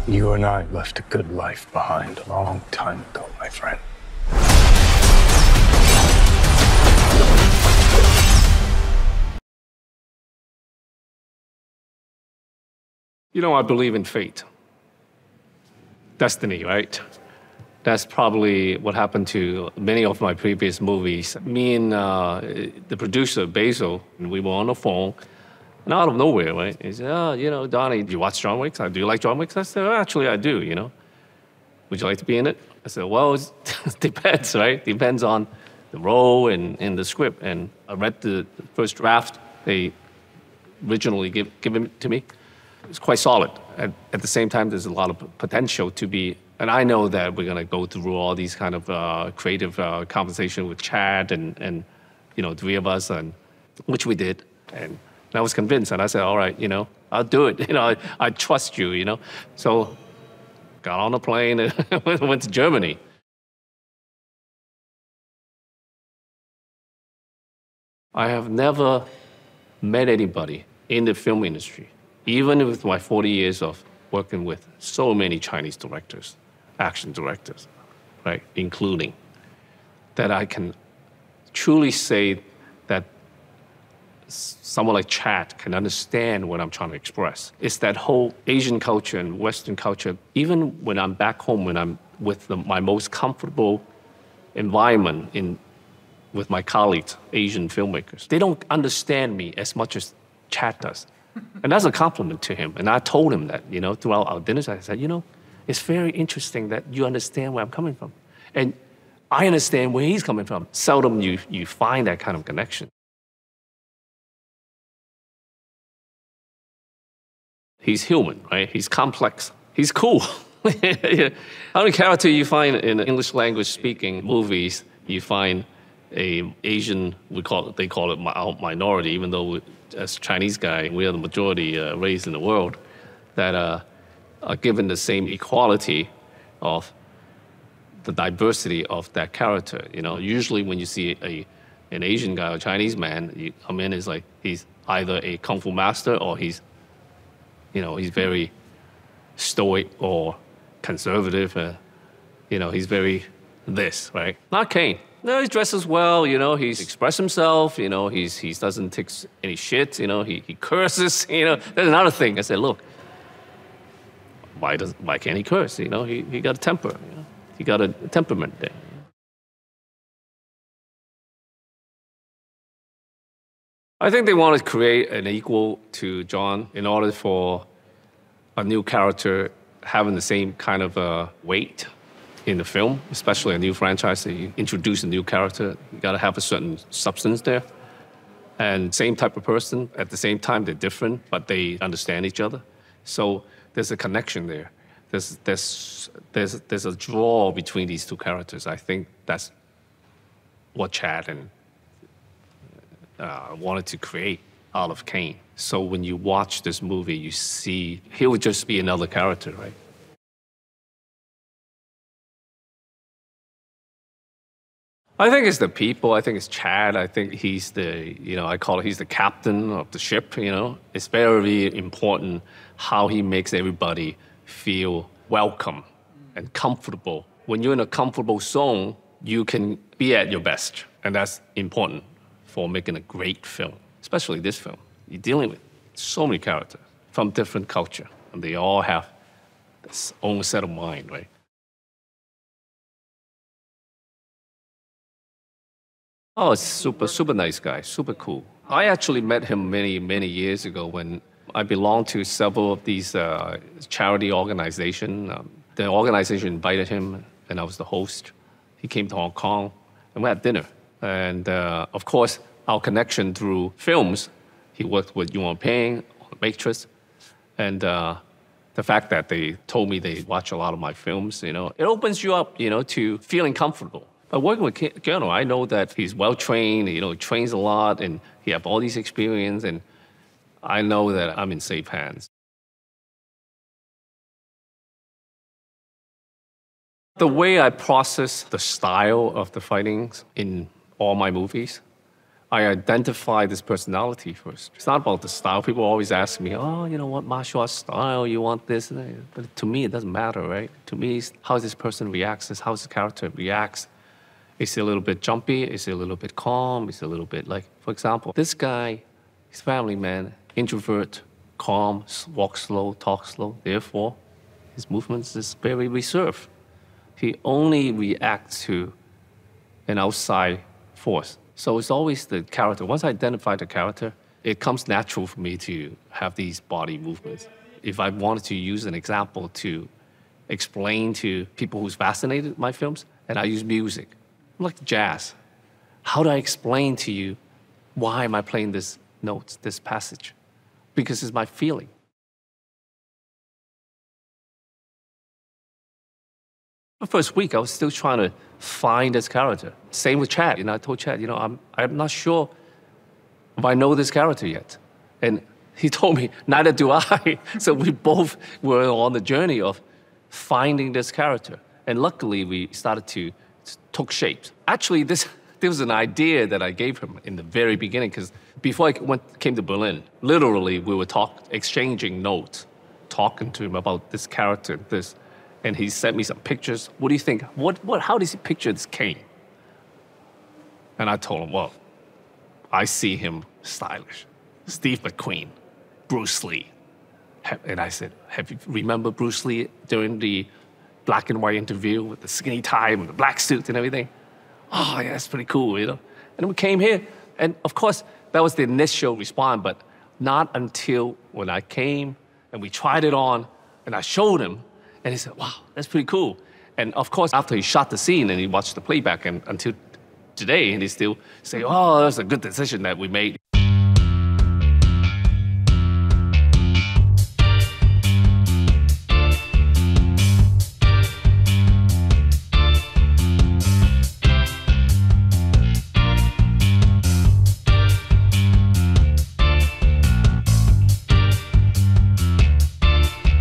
You and I left a good life behind a long time ago, my friend. You know, I believe in fate. Destiny, right? That's probably what happened to many of my previous movies. Me and the producer, Basil, we were on the phone, and out of nowhere, right? He said, oh, you know, Donnie, do you watch John Wick? Do you like John Wick? I said, oh, actually, I do, you know. Would you like to be in it? I said, well, it depends, right? Depends on the role and the script. And I read the first draft they originally given to me. It's quite solid. At the same time, there's a lot of potential to be, and I know that we're gonna go through all these kind of creative conversation with Chad and you know, three of us, and which we did. And I was convinced, and I said, all right, you know, I'll do it. You know, I trust you, you know. So got on a plane and went to Germany. I have never met anybody in the film industry, even with my 40 years of working with so many Chinese directors, action directors, right, including, that I can truly say that someone like Chad can understand what I'm trying to express. It's that whole Asian culture and Western culture. Even when I'm back home, when I'm with my most comfortable environment with my colleagues, Asian filmmakers, they don't understand me as much as Chad does. And that's a compliment to him. And I told him that, you know, throughout our dinners, I said, you know, it's very interesting that you understand where I'm coming from. And I understand where he's coming from. Seldom you find that kind of connection. He's human, right? He's complex. He's cool. How many characters you find in English language speaking movies, you find a Asian, they call it minority, even though as a Chinese guy, we are the majority race in the world, that are given the same equality of the diversity of that character. You know, usually when you see an Asian guy or Chinese man, you come in, it's like he's either a kung fu master or he's, you know, he's very stoic or conservative. You know, he's very this, right? Not Caine. No, he dresses well, you know, he's expressed himself, you know, he doesn't take any shit, you know, he curses, you know. That's another thing. I said, look, why can't he curse? You know, he got a temper, you know, he got a temperament there. I think they want to create an equal to John in order for a new character having the same kind of weight in the film, especially a new franchise. So you introduce a new character, you gotta have a certain substance there. And same type of person, at the same time, they're different, but they understand each other. So there's a connection there. There's a draw between these two characters. I think that's what Chad and wanted to create out of Caine. So when you watch this movie, you see he would just be another character, right? I think it's the people. I think it's Chad. I think he's the, you know, I call it, he's the captain of the ship, you know. It's very important how he makes everybody feel welcome and comfortable. When you're in a comfortable zone, you can be at your best. And that's important for making a great film, especially this film. You're dealing with so many characters from different culture, and they all have this own set of mind, right? Oh, super nice guy, super cool. I actually met him many years ago when I belonged to several of these charity organizations. The organization invited him, and I was the host. He came to Hong Kong, and we had dinner. And of course, our connection through films, he worked with Yuan Ping on The Matrix. And the fact that they told me they watch a lot of my films, you know, it opens you up, you know, to feeling comfortable. But working with Keanu, I know that he's well-trained, you know, he trains a lot, and he has all these experience, and I know that I'm in safe hands. The way I process the style of the fightings in all my movies, I identify this personality first. It's not about the style. People always ask me, oh, you know what martial arts style you want this? But to me, it doesn't matter, right? To me, it's how this person reacts, it's how this character reacts. Is it a little bit jumpy? Is it a little bit calm? Is it a little bit like, for example, this guy, he's family man, introvert, calm, walk slow, talk slow. Therefore, his movements is very reserved. He only reacts to an outside force. So it's always the character. Once I identify the character, it comes natural for me to have these body movements. If I wanted to use an example to explain to people who's fascinated with my films, and I use music, like jazz. How do I explain to you why am I playing this note, this passage? Because it's my feeling. The first week, I was still trying to find this character. Same with Chad. You know, I told Chad, you know, I'm not sure if I know this character yet. And he told me, neither do I. So we both were on the journey of finding this character. And luckily, we started to took shape. Actually, this was an idea that I gave him in the very beginning, because before I came to Berlin, literally, we were exchanging notes, talking to him about this character, this. And he sent me some pictures. What do you think? How does he picture this Caine? And I told him, well, I see him stylish. Steve McQueen, Bruce Lee. And I said, remember Bruce Lee during the black and white interview with the skinny tie and the black suit and everything? Oh, yeah, that's pretty cool, you know? And then we came here, and of course, that was the initial response, but not until when I came and we tried it on, and I showed him, and he said, wow, that's pretty cool. And of course, after he shot the scene and he watched the playback, and until today, and he still say, oh, that's a good decision that we made.